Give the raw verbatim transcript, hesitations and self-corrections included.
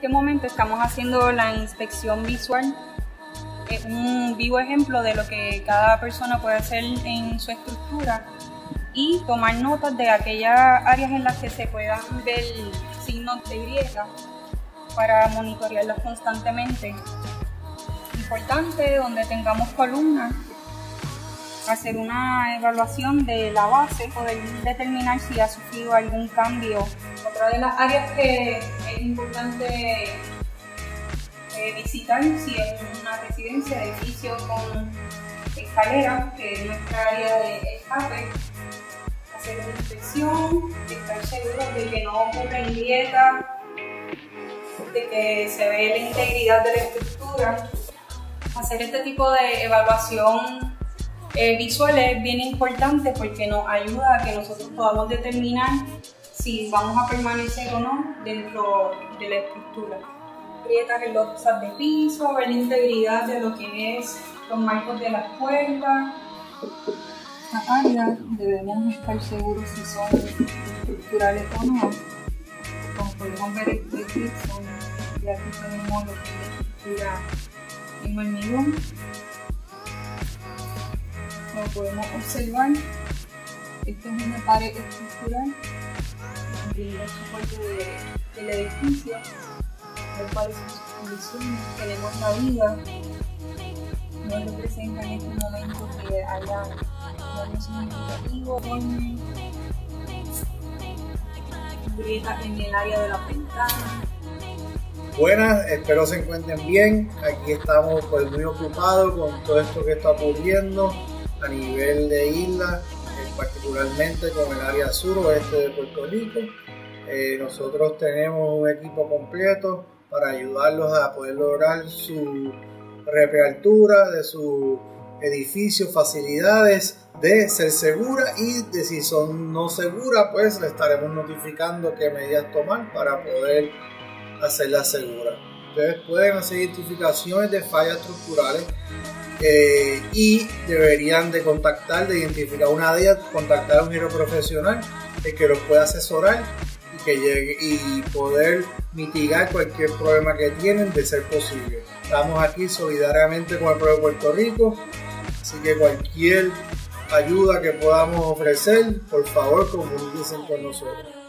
este momento estamos haciendo la inspección visual, es un vivo ejemplo de lo que cada persona puede hacer en su estructura y tomar notas de aquellas áreas en las que se puedan ver signos de grieta para monitorearlas constantemente. Importante, donde tengamos columnas, hacer una evaluación de la base, poder determinar si ha sufrido algún cambio. Otra de las áreas que es importante eh, visitar, si es una residencia, edificio con escaleras, que es nuestra área de escape, hacer una inspección, estar seguros de que no ocurren grietas, de que se ve la integridad de la estructura. Hacer este tipo de evaluación eh, visual es bien importante porque nos ayuda a que nosotros podamos determinar si vamos a permanecer o no dentro de la estructura. Grietas en los losas de piso, ver la integridad de lo que es los marcos de las puertas. Esta área debemos estar seguros si son estructurales o no. Como podemos ver, aquí son, y aquí tenemos lo que es la estructura en hormigón. Como podemos observar, esta es una pared estructural del soporte de, del edificio, ver cuáles son sus condiciones. Tenemos la viga, no representa en este momento que haya daño significativo con grietas en el área de la ventana. Buenas, espero se encuentren bien. Aquí estamos pues muy ocupados con todo esto que está ocurriendo a nivel de isla, eh, particularmente con el área suroeste de Puerto Rico. Eh, nosotros tenemos un equipo completo para ayudarlos a poder lograr su reapertura de su edificio, facilidades, de ser segura, y de si son no seguras, pues le estaremos notificando qué medidas tomar para poder hacerla segura. Ustedes pueden hacer identificaciones de fallas estructurales eh, y deberían de contactar, de identificar una de ellas, contactar a un ingeniero profesional eh, que los pueda asesorar y que llegue y poder mitigar cualquier problema que tienen de ser posible. Estamos aquí solidariamente con el pueblo de Puerto Rico, así que cualquier ayuda que podamos ofrecer, por favor, comuníquense con nosotros.